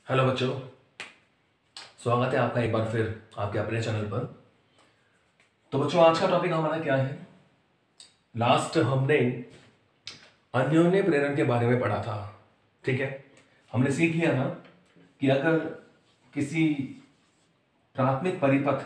Hello बच्चों, स्वागत है आपका एक बार फिर आपके अपने चैनल पर। तो बच्चों, आज का टॉपिक हमारा क्या है? लास्ट हमने अन्योन्य प्रेरण के बारे में पढ़ा था। ठीक है, हमने सीख लिया था कि अगर किसी प्राथमिक परिपथ,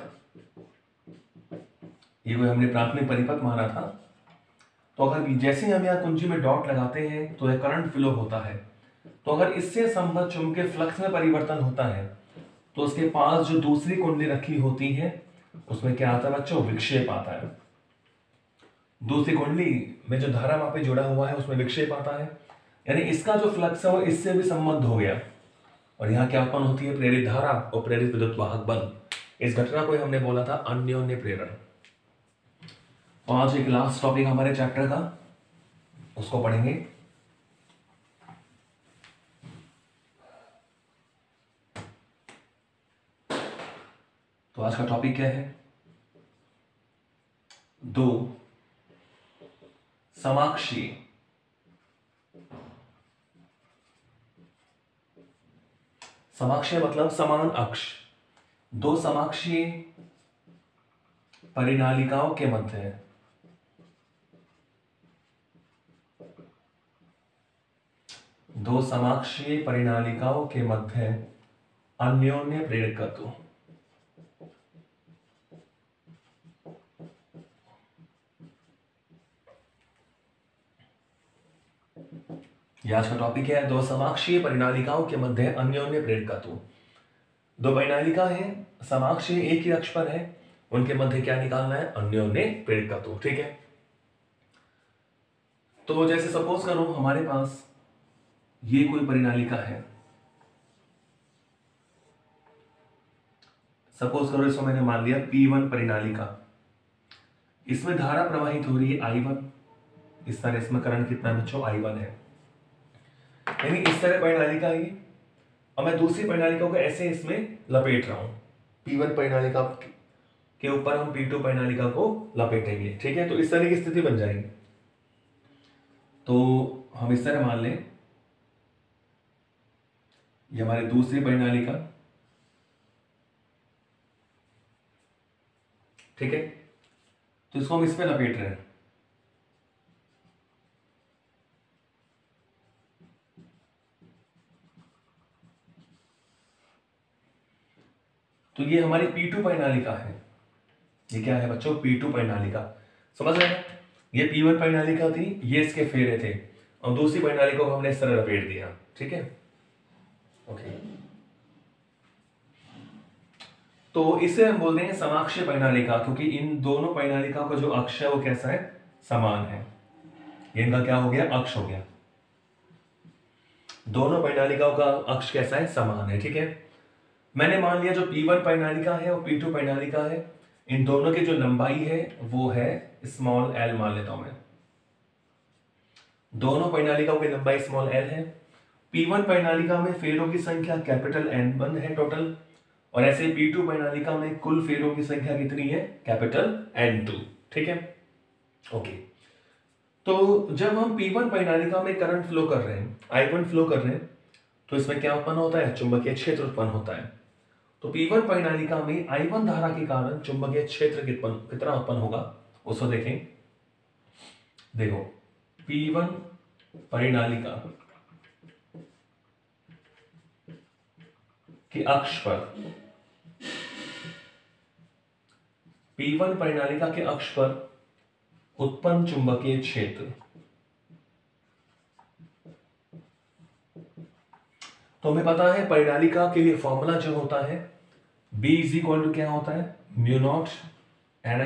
ये कोई हमने प्राथमिक परिपथ माना था, तो अगर जैसे हम यहाँ कुंजी में डॉट लगाते हैं तो यह करंट फ्लो होता है। तो अगर इससे संबद्ध चुंबकीय फ्लक्स में परिवर्तन होता है तो उसके पास जो दूसरी कुंडली रखी होती है उसमें क्या आता है बच्चों? विक्षेप आता है। दूसरी कुंडली में जो धारा वहां पे जुड़ा हुआ है उसमें विक्षेप आता है, यानी इसका जो फ्लक्स है वो इससे भी संबद्ध हो गया और यहाँ क्या उत्पन्न होती है? प्रेरित धारा और प्रेरित विद्युत वाहक बल। इस घटना को हमने बोला था अन्योन्य प्रेरण। तो आज एक लास्ट टॉपिक हमारे चैप्टर का, उसको पढ़ेंगे। तो आज का टॉपिक क्या है? दो समाक्षीय समाक्षीय मतलब समान अक्ष, दो समाक्षीय परिनालिकाओं के मध्य दो समाक्षीय परिनालिकाओं के मध्य अन्योन्य प्रेरकत्व। यह आज का टॉपिक है, दो समाक्षीय परिनालिकाओं के मध्य अन्योन्य प्रेरकत्व। दो परिनालिका है, समाक्षीय एक ही अक्ष पर है, उनके मध्य क्या निकालना है? अन्योन्य प्रेरकत्व। ठीक है, तो जैसे सपोज करो हमारे पास ये कोई परिनालिका है, सपोज करो इसको मैंने मान लिया P1 परिनालिका। इसमें धारा प्रवाहित हो रही है I1, इस तरह इसमें करंट कितना है बच्चों? I1 है, यानी इस तरह परिनालिका है। और मैं दूसरी परिनालिका को ऐसे इसमें लपेट रहा हूं, P1 परिनालिका के ऊपर हम P2 परिनालिका को लपेटेंगे। ठीक है, तो इस तरह की स्थिति बन जाएगी। तो हम इस तरह मान लें ये हमारी दूसरी परिनालिका। ठीक है, तो इसको हम इस पे लपेट रहे हैं। तो ये हमारी P2 परिनालिका है। ये क्या है बच्चों? P2 परिनालिका। समझ रहे हैं? ये P1 परिनालिका थी, ये इसके फेरे थे, और दूसरी परिनालिका को हमने इस तरह लपेट दिया। ठीक है, ओके। तो इसे हम बोलते हैं समाक्षीय परिनालिका, क्योंकि इन दोनों परिनालिका का जो अक्ष है वो कैसा है? समान है। ये इनका क्या हो गया? अक्ष हो गया। दोनों परिनालिकाओं का अक्ष कैसा है? समान है। ठीक है, मैंने मान लिया जो P1 परिनालिका है और P2 परिनालिका है, इन दोनों की जो लंबाई है वो है स्मॉल l, मान लेता हूं मैं। दोनों परिनालिकाओं की लंबाई स्मॉल l है। P1 परिनालिका में फेरों की संख्या कैपिटल N1 है टोटल, और ऐसे P2 परिनालिका में कुल फेरों की संख्या कितनी है? Capital N2। ठीक है, ओके। तो जब हम P1 परिनालिका में करंट फ्लो कर रहे हैं, I1 फ्लो कर रहे हैं, तो इसमें क्या उत्पन्न होता है? चुंबकीय क्षेत्र उत्पन्न होता है। तो P1 परिनालिका में I1 धारा के कारण चुंबकीय क्षेत्र कितना उत्पन्न होगा उसको देखें। देखो, P1 परिनालिका के अक्ष पर, P1 परिनालिका के अक्ष पर उत्पन्न चुंबकीय क्षेत्र, तो हमें पता है परिनालिका के लिए फॉर्मूला जो होता है B इज इक्वल टू क्या होता है? Mu naught Ni।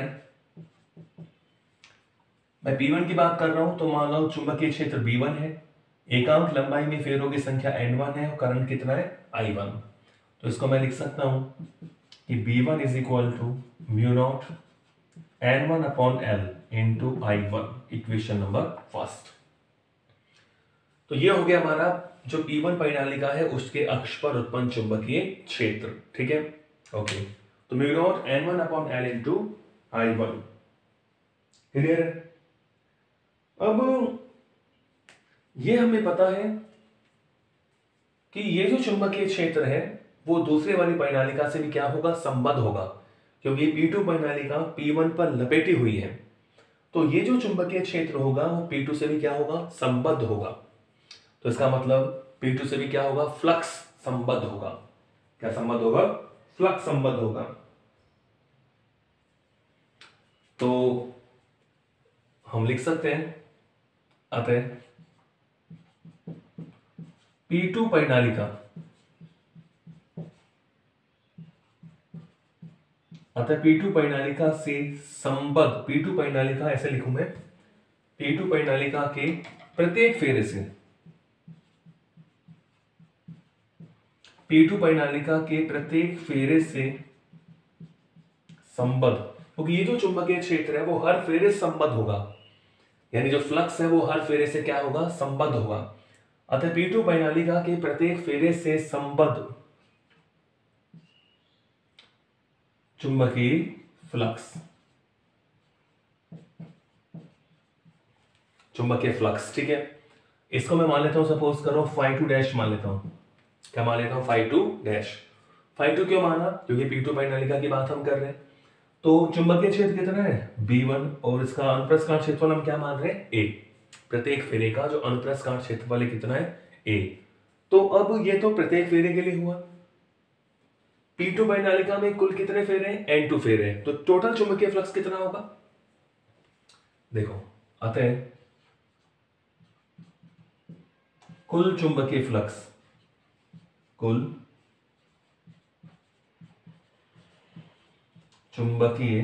मैं P1 की बात कर रहा हूं, तो मान लो चुंबकीय क्षेत्र B1 है, एकांक लंबाई में फेरों की संख्या N1 है, और करंट कितना है? I1। तो इसको मैं लिख सकता हूं कि B1 is equal to mu naught N1 upon L into I1, equation number first. तो ये हो गया हमारा जो P1 परिनालिका है उसके अक्ष पर उत्पन्न चुंबकीय क्षेत्र। ठीक है, ओके। तो mu naught N1 upon L into I1, clear है? अब ये हमें पता है कि ये जो चुंबकीय क्षेत्र है वो दूसरे वाली परिनालिका से भी क्या होगा, संबद्ध होगा, क्योंकि P2 परिनालिका P1 पर लपेटी हुई है। तो ये जो चुंबकीय क्षेत्र होगा वो P2 से भी क्या होगा, संबद्ध होगा। तो इसका मतलब P2 से भी क्या होगा, फ्लक्स संबद्ध होगा। क्या संबद्ध होगा, फ्लक्स संबद्ध होगा। तो हम लिख सकते हैं अतः P2 परिनालिका P2 परिनालिका से संबद्ध, P2 परिनालिका ऐसे लिखूं मैं, P2 परिनालिका के प्रत्येक फेरे से, P2 परिनालिका के प्रत्येक फेरे से संबद्ध, क्योंकि ये जो चुंबकीय क्षेत्र है वो हर फेरे से संबद्ध होगा, यानी जो फ्लक्स है वो हर फेरे से क्या होगा, संबद्ध होगा। अतः P2 परिनालिका के प्रत्येक फेरे से संबद्ध चुंबकीय फ्लक्स, चुंबकीय फ्लक्स, ठीक है। इसको मैं मान लेता हूं, सपोज करो φ2 डैश मान लेता हूं। क्या मान लेता हूं, φ2 डैश। φ2 क्यों माना, क्योंकि P2 परिनालिका की बात हम कर रहे हैं। तो चुंबकीय क्षेत्र कितना है, B1, और इसका अनुप्रस्थ क्षेत्रफल हम क्या मान रहे हैं, A। प्रत्येक फेरे का जो अनुप्रस्थ क्षेत्रफल है कितना है, A। तो अब ये तो प्रत्येक फेरे के लिए हुआ। P2 परिनालिका में कुल कितने फेरे हैं, N2 फेरे हैं। तो टोटल चुंबकीय फ्लक्स कितना होगा, देखो, अतः कुल चुंबकीय फ्लक्स, कुल चुंबकीय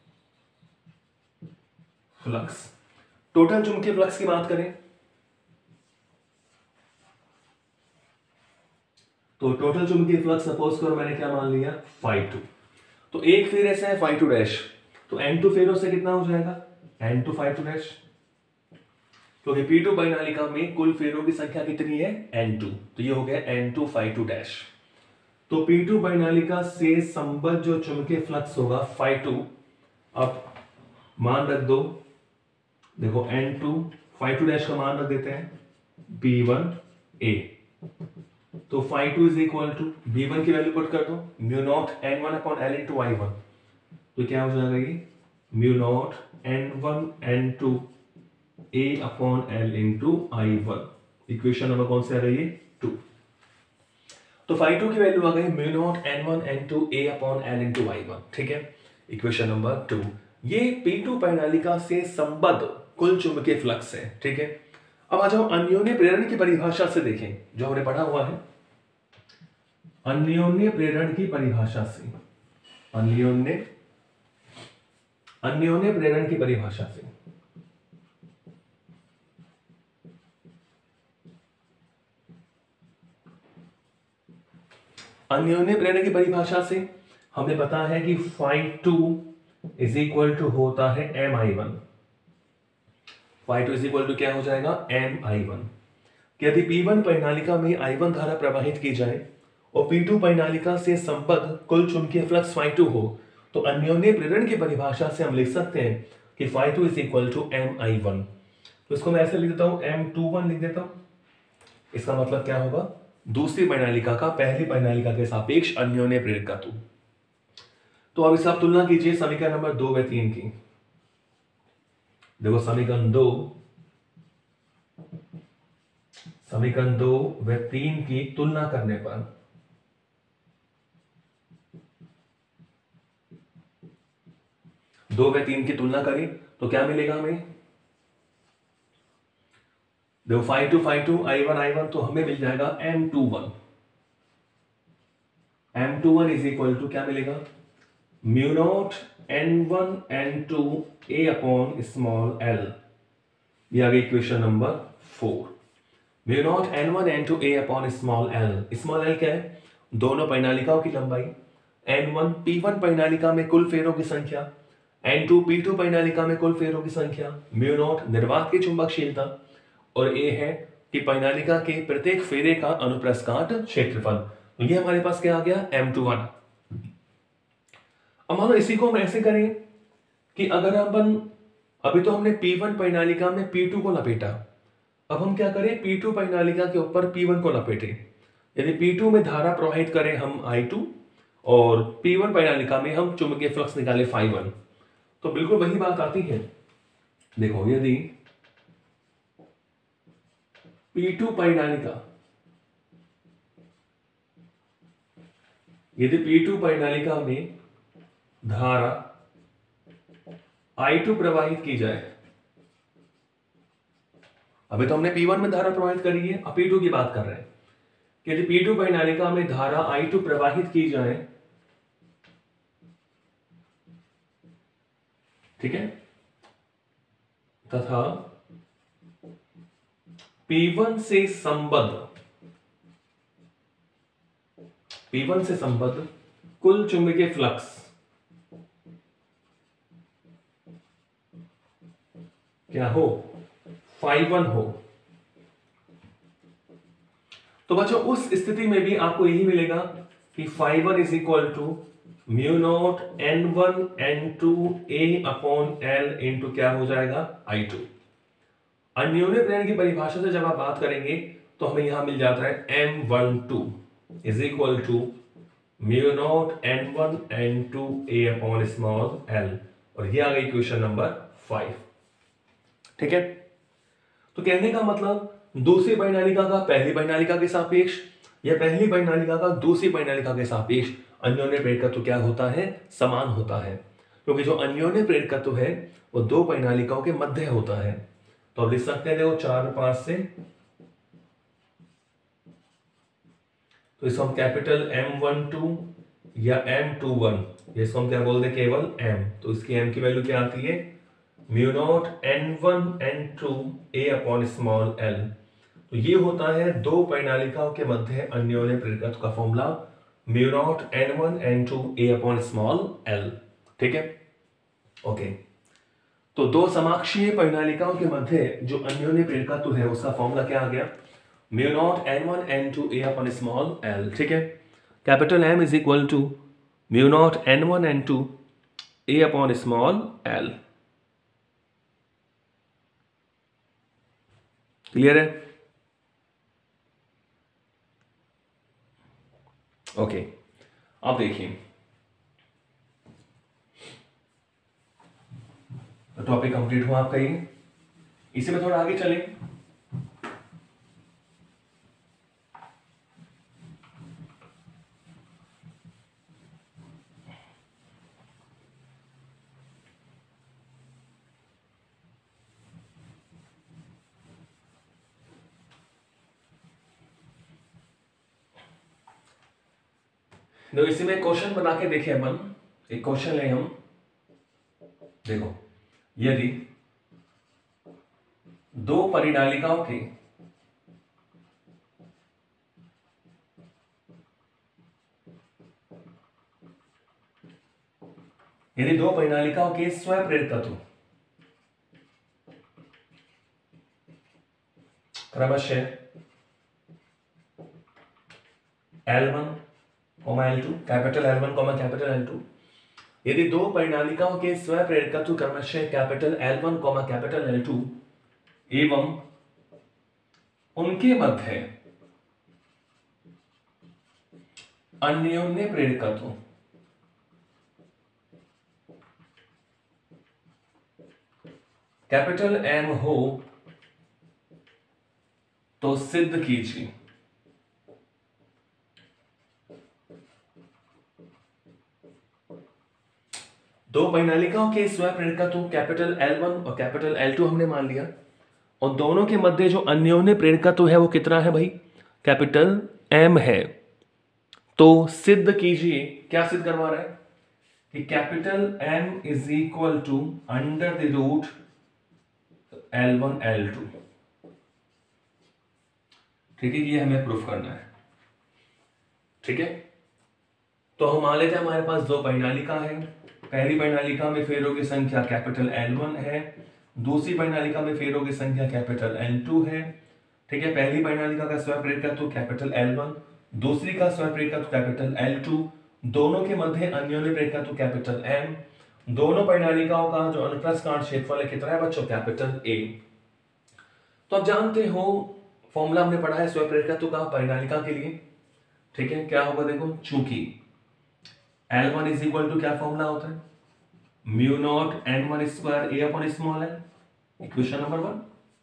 फ्लक्स, टोटल चुंबकीय फ्लक्स की बात करें तो टोटल चुंबकीय फ्लक्स सपोज करो मैंने क्या मान लिया, φ2। तो एक फेरे से है φ2 डैश, तो N2 फेरों से कितना हो जाएगा, N2 φ2 डैश, क्योंकि P2 परिनालिका में कुल फेरों की संख्या कितनी है, N2। तो ये हो गया N2 φ2 डैश। तो P2 परिनालिका से संबद्ध जो चुंबकीय फ्लक्स होगा φ2, अब मान रख दो, देखो N2 φ2 डैश का मान रख देते हैं B1A। तो φ2 इज इक्वल टू B1 की वैल्यू पुट कर दो, mu naught N1 upon L into I1। तो क्या हो जाएगा ये, mu naught N1 N2 A upon L into I1। Equation number कौन से आ रही है, 2। तो φ2 की वैल्यू आ गई mu naught N1 N2 A upon L into I1, ठीक है, इक्वेशन नंबर 2। ये P2 परिनालिका से संबद्ध कुल चुंबकीय फ्लक्स है, ठीक है। अब आ जाओ अन्योन्य प्रेरण की परिभाषा से देखें, जो हमने पढ़ा हुआ है। अन्योन्य प्रेरण की परिभाषा से, अन्योन्य प्रेरण की परिभाषा से, अन्योन्य प्रेरण की परिभाषा से हमें पता है कि φ2 इज इक्वल टू होता है MI1। φ2 इज इक्वल टू क्या हो जाएगा, MI1। यदि P1 परिनालिका में I1 धारा प्रवाहित की जाए और P2 परिनालिका से संबद्ध कुल चुंबकीय फ्लक्स φ2 हो, तो अन्योन्य प्रेरण की परिभाषा से हम लिख सकते हैं कि φ2 इज इक्वल टू MI1। तो इसको मैं ऐसे लिख देता हूं, M21 लिख देता हूं। इसका मतलब क्या होगा, दूसरी परिनालिका का पहली परिनालिका के सापेक्ष अन्योन्य प्रेरकत्व। तो अब इससे आप तुलना कीजिए समीकरण नंबर 2 व 3 की। देखो समीकरण 2 व 3 की तुलना करने पर दो व 3 की तुलना करें तो क्या मिलेगा हमें, देखो φ2 I1 तो हमें मिल जाएगा M21 इज इक्वल टू क्या मिलेगा, mu naught N1 N2 A upon small l। ये आ गई equation number 4। Mu naught N1 N2 A upon small l। Small l क्या है, दोनों परिनालिकाओं की लंबाई। N1 P1 परिनालिका में कुल फेरों की संख्या, N2 P2 परिनालिका में कुल फेरों की संख्या, म्यू नॉट निर्वात की चुंबकशीलता, और A है कि परिनालिका के प्रत्येक फेरे का अनुप्रस्थ काट क्षेत्रफल। तो ये हमारे पास क्या आ गया, M21। अब मानो इसी को हम ऐसे करें कि अगर अपन, अभी तो हमने P1 परिनालिका में P2 को लपेटा, अब हम क्या करें, P2 परिनालिका के ऊपर P1 को लपेटे। यदि P2 में धारा प्रवाहित करें हम I2 और P1 परिनालिका में हम चुंबकीय फ्लक्स निकाले φ1, तो बिल्कुल वही बात आती है। देखो यदि P2 परिनालिका में धारा I2 प्रवाहित की जाए, अभी तो हमने P1 में धारा प्रवाहित करी है, अब P2 की बात कर रहे हैं कि यदि P2 परिनालिका में धारा I2 प्रवाहित की जाए, ठीक है, तथा P1 से संबद्ध कुल चुंबकीय फ्लक्स क्या हो, φ1 हो, तो बच्चों उस स्थिति में भी आपको यही मिलेगा कि φ1 is equal to mu naught n1 n2 a upon l into क्या हो जाएगा I2। अन्योन्य प्रेरण की परिभाषा से जब आप बात करेंगे तो हमें यहां मिल जाता है M12 is equal to mu naught n1 n2 a upon small l, और ये आ गई क्वेश्चन नंबर 5। ठीक है, तो कहने का मतलब दूसरी परिनालिका का पहली परिनालिका के सापेक्ष या पहली परिनालिका का दूसरी परिनालिका के सापेक्ष अन्योन्य प्रेरकत्व क्या होता है, समान होता है, क्योंकि जो अन्योन्य प्रेरकत्व है वो दो परिनालिकाओं के मध्य होता है। तो अब लिख सकते हैं देखो 4 और 5 से, तो इसको हम कैपिटल M12 या M21, इसको हम क्या बोलते हैं, केवल M, तो इसकी M की वैल्यू क्या आती है, mu naught n1 n2 a upon small l। तो ये होता है दो परिनालिकाओं के मध्य अन्योन्य प्रेरकत्व का formula, mu naught n1 n2 a upon small l। ठीक है, ओके, तो दो समाक्षीय परिनालिकाओं के मध्य जो अन्योन्य प्रेरकत्व है उसका फॉर्मूला क्या आ गया, mu naught n1 n2 a upon small l। ठीक है, capital M is equal to mu naught n1 n2 a upon small l। Clear है, ओके। अब देखिए तो टॉपिक कंप्लीट हुआ आपका ये, इसी में थोड़ा आगे चले। तो इसी में क्वेश्चन बना के देखें अपन, एक क्वेश्चन ले हम, देखो यदि दो परिनालिकाओं के स्वप्रेरकत्व क्रमशः L1 L2, capital L1 capital L2, यदि दो परिनालिकाओं के स्वप्रेरकत्व क्रमशः कैपिटल L1 कैपिटल L2 एवं उनके मध्य अन्योन्य प्रेरकत्व कैपिटल M हो तो सिद्ध कीजिए। दो परिनालिकाओं के स्वप्रेरकत्व कैपिटल L1 और कैपिटल L2 हमने मान लिया, और दोनों के मध्य जो अन्योन्य प्रेरकत्व है वो कितना है भाई, कैपिटल M है। तो सिद्ध कीजिए, क्या सिद्ध करवा रहा है कि capital M is equal to under the root L1 L2। ठीक है, ये हमें प्रूफ करना है। ठीक है, तो हम मान लेते हैं हमारे पास दो परिनालिका है, पहली परिनालिका में फेरों की संख्या कैपिटल L1 है, दूसरी परिनालिका में फेरों की संख्या कैपिटल L2 है। ठीक है, पहली परिनालिका का स्वप्रेरकत्व कैपिटल L1, दूसरी का स्वप्रेरकत्व कैपिटल L2, दोनों के मध्य अन्योन्य प्रेरकत्व कैपिटल M, दोनों परिनालिकाओं का जो अनुप्रस्थ काट क्षेत्रफल है कितना है बच्चों, कैपिटल A। तो आप जानते हो फॉर्मूला हमने पढ़ा है स्वप्रेरकत्व का परिनालिका के लिए, ठीक है, क्या होगा देखो, चूंकि L1 इज इक्वल टू क्या फॉर्मूला होता है, mu naught N1 square A upon small L, equation number 1।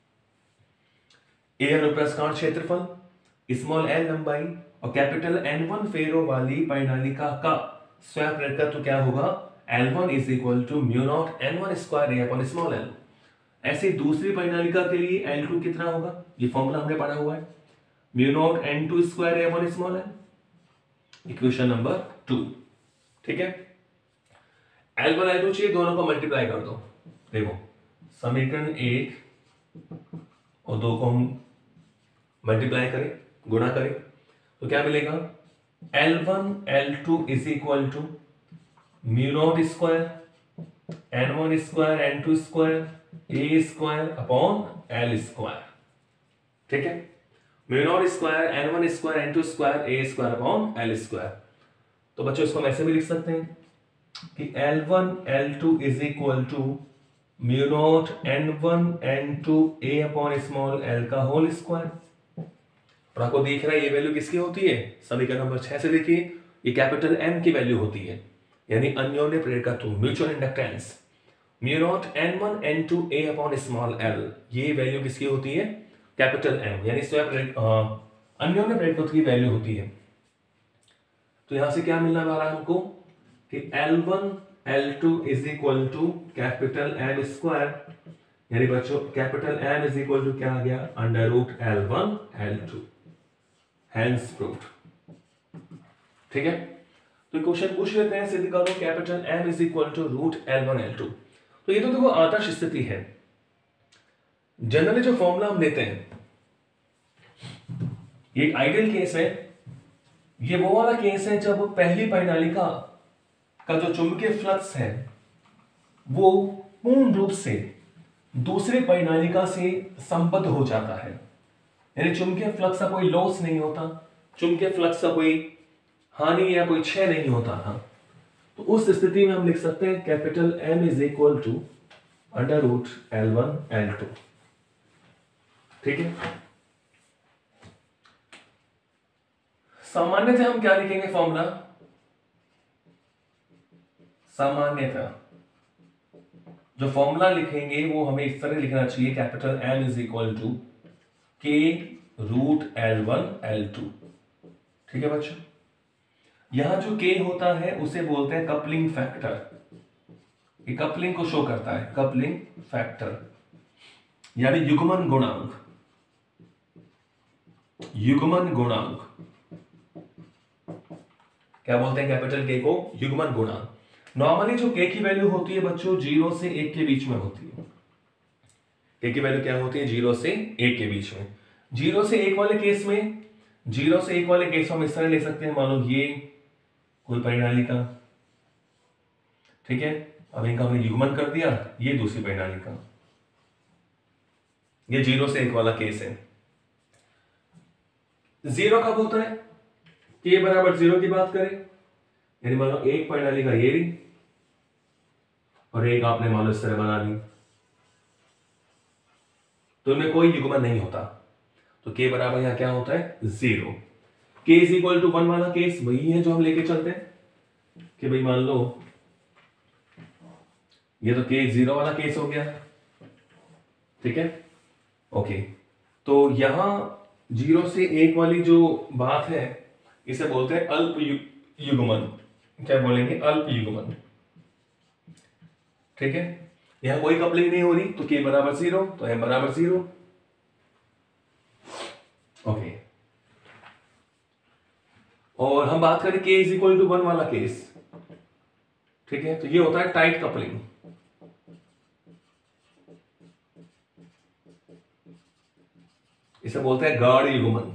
A अनुप्रस्थ क्षेत्रफल, स्मॉल एल लंबाई और कैपिटल N1 फेरो वाली परिनालिका का स्वयं प्रेरकत्व तो क्या होगा, L1 is equal to mu naught N1 square A upon small L. ऐसे दूसरी परिनालिका के लिए L2 कितना होगा, ये फॉर्मूला हमने पढ़ा हुआ है, mu naught N2 square A upon small L, equation number 2। ठीक है, L1 L2 चाहिए, दोनों को मल्टीप्लाई कर दो। देखो समीकरण 1 और 2 को हम मल्टीप्लाई करें, गुणा करें, तो क्या मिलेगा, L1 L2 is equal to mu naught square N1 square N2 square A square upon L square. ठीक है, mu naught square N1 square N2 square A square upon L square. तो बच्चों इसको हम ऐसे भी लिख सकते हैं कि L1 L2 is equal to mu naught N1 N2 A upon small L का होल स्क्वायर। और आपको दिख रहा है ये वैल्यू किसकी होती है, समीकरण नंबर 6 से देखिए, ये कैपिटल M की वैल्यू होती है, यानी अन्योन्य प्रेरकत्व, mutual inductance, mu naught N1 N2 A upon small L, ये वैल्यू किसकी होती है, कैपिटल M, यानी स्वयं अन्योन्य प्रेरकत्व की वैल्यू होती है। तो यहां से क्या मिलने वाला है हमको कि L1 L2 is equal to capital M square, यानी बच्चों capital M is equal to क्या आ गया, under root L1 L2, hence proved. ठीक है, तो क्वेश्चन पूछ लेते हैं, सिद्ध करो capital M is equal to root L1 L2। तो ये तो देखो आदर्श स्थिति है। जनरली जो फॉर्मूला हम लेते हैं, ये आइडियल केस है, ये वो वाला केस है जब पहली परिनालिका का जो चुंबकीय फ्लक्स है वो पूर्ण रूप से दूसरे परिनालिका से संबद्ध हो जाता है, यानी चुंबकीय फ्लक्स का कोई लॉस नहीं होता, चुंबकीय फ्लक्स का कोई हानि या कोई क्षय नहीं होता था। तो उस स्थिति में हम लिख सकते हैं capital M is equal to under root L1 L2। ठीक है, सामान्यतः हम क्या लिखेंगे फॉर्मूला, सामान्यतः जो फॉर्मूला लिखेंगे वो हमें इस तरह लिखना चाहिए, capital M is equal to K root L1 L2। ठीक है बच्चों, यहां जो K होता है उसे बोलते हैं कपलिंग फैक्टर, ये कपलिंग को शो करता है, कपलिंग फैक्टर यानी युग्मन गुणांक, युग्मन गुणांक क्या बोलते हैं, कैपिटल K को युग्मन गुणांक। नॉर्मली जो K की वैल्यू होती है बच्चों 0 से 1 के बीच में होती है, K की वैल्यू क्या होती है, 0 से 1 के बीच में। 0 से 1 वाले केस में, 0 से 1 वाले केस में हम इस तरह ले सकते हैं, मान लो ये कोई परिनालिका, ठीक है, अब इनका हमने युग्मन कर दिया, ये दूसरी परिनालिका, ये 0 से 1 वाला केस है। 0 कब होता है, K बराबर 0 की बात करें, यानी मान लो एक परिनालिका ये रही और एक आपने मान लो इस तरह बना दी, तो इनमें कोई युग्मन नहीं होता, तो K बराबर यहां क्या होता है, 0। K इज इक्वल टू 1 वाला केस वही है जो हम लेके चलते हैं कि भाई मान लो ये तो K 0 वाला केस हो गया। ठीक है, ओके, तो यहां 0 से 1 वाली जो बात है इसे बोलते हैं अल्प युग्मन, क्या बोलेंगे, अल्प युग्मन। ठीक है, यहां कोई कपलिंग नहीं हो रही, तो K बराबर 0, तो M बराबर 0। ओके, और हम बात करें K इज इक्वल टू 1 वाला केस, ठीक है, तो ये होता है टाइट कपलिंग। इसे बोलते हैं गाढ़ युग्मन,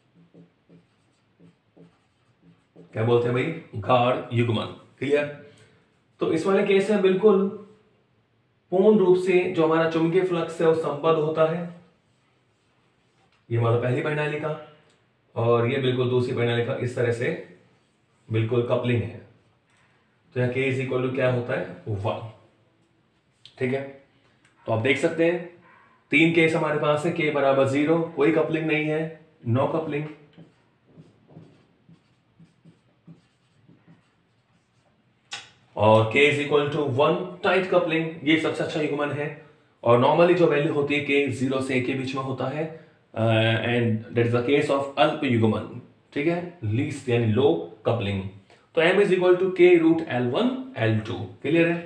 क्या बोलते हैं भाई, गाढ़ युग्मन। क्लियर, तो इस वाले केस में बिल्कुल पूर्ण रूप से जो हमारा चुंबकीय फ्लक्स है वो संबद्ध होता है, ये हमारा पहली परिनालिका और ये बिल्कुल दूसरी परिनालिका, इस तरह से बिल्कुल कपलिंग है। तो यहाँ K इज इक्वल टू क्या होता है, 1। ठीक है, तो आप देख सकते हैं 3 केस हमारे पास है, K बराबर 0, कोई कपलिंग नहीं है, नो कपलिंग, और k is equal to 1 tight coupling, ये सबसे अच्छा युग्मन है। और नॉर्मली जो वैल्यू होती है k 0 से 1 के बीच में होता है, and that is the case of अल्प युग्मन, ठीक है, लीस्ट यानी लो कपलिंग। तो m is equal to k root L1 L2, clear है।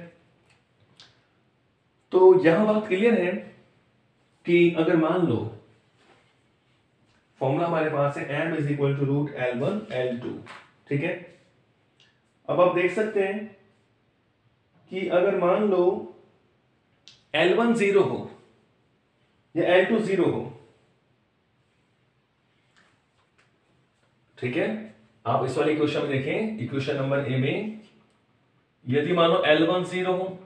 तो यहां बात क्लियर है कि अगर मान लो फॉर्मूला हमारे पास है m is equal to root L1 L2, ठीक है। अब आप देख सकते हैं कि अगर मान लो L1 0 हो या L2 0 हो, ठीक है, आप इस वाले इक्वेशन में देखें, इक्वेशन नंबर ए में यदि मानो L1 0 हो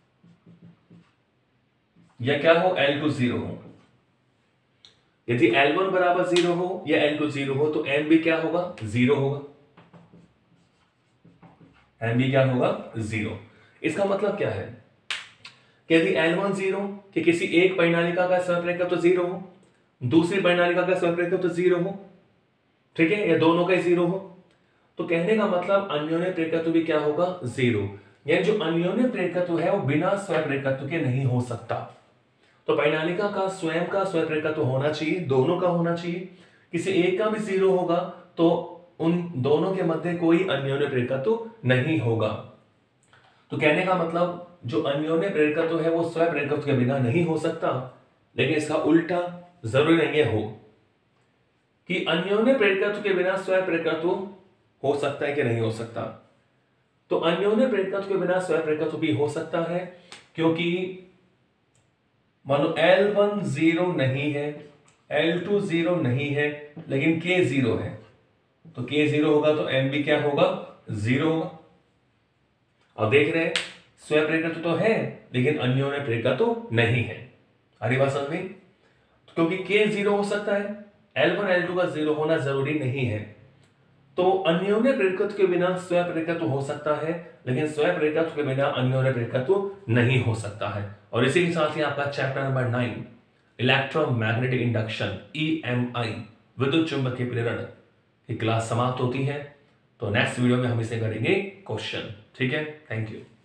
या क्या हो L2 0 हो, यदि L1 बराबर 0 हो या L2 0 हो तो M भी क्या होगा, 0 होगा। M भी क्या होगा, 0। इसका मतलब क्या है कि यदि L1 0 कि किसी एक परिणालिका का स्वयंप्रेरकत्व तो 0 हो, दूसरी परिणालिका का स्वयंप्रेरकत्व तो 0 हो, ठीक है, या दोनों का 0 हो, तो कहने का मतलब अन्योन्य प्रेरकत्व भी क्या होगा, 0। यानी जो अन्योन्य प्रेरकत्व है वो बिना स्वयंप्रेरकत्व के नहीं हो सकता। तो परिणालिका का स्वयं का स्वयंप्रेरकत्व होना चाहिए, दोनों का होना चाहिए। किसी एक का भी 0 होगा तो उन दोनों के मध्य कोई अन्योन्य प्रेरकत्व नहीं होगा। तो कहने का मतलब जो अन्योन्य प्रेरकत्व है वो स्वयंप्रेरकत्व के बिना नहीं हो सकता, लेकिन इसका उल्टा जरूरी नहीं हो कि अन्योन्य प्रेरकत्व के बिना स्वयंप्रेरकत्व हो सकता है कि नहीं हो सकता। तो अन्योन्य प्रेरकत्व के बिना स्वयंप्रेरकत्व भी हो सकता है, क्योंकि मानो L1 0 नहीं है, L2 0 नहीं है, लेकिन K 0 है, तो K 0 होगा तो M भी क्या होगा, 0 होगा। और देख रहे हैं स्वयंप्रेरकत्व तो है लेकिन अन्योन्य प्रेरकत्व नहीं है। अरे बात समझ में, क्योंकि K 0 हो सकता है, L1 L2 का 0 होना जरूरी नहीं है। तो अन्योन्य प्रेरकत्व के बिना स्वयंप्रेरकत्व हो सकता है, लेकिन स्वयंप्रेरकत्व के बिना अन्योन्य प्रेरकत्व नहीं हो सकता है। और इसी के साथ ही आपका chapter number 9 electromagnetic induction EMI विद्युत चुंबकीय प्रेरण की क्लास समाप्त होती है। तो नेक्स्ट वीडियो में हम इसे करेंगे क्वेश्चन, ठीक है। Thank you.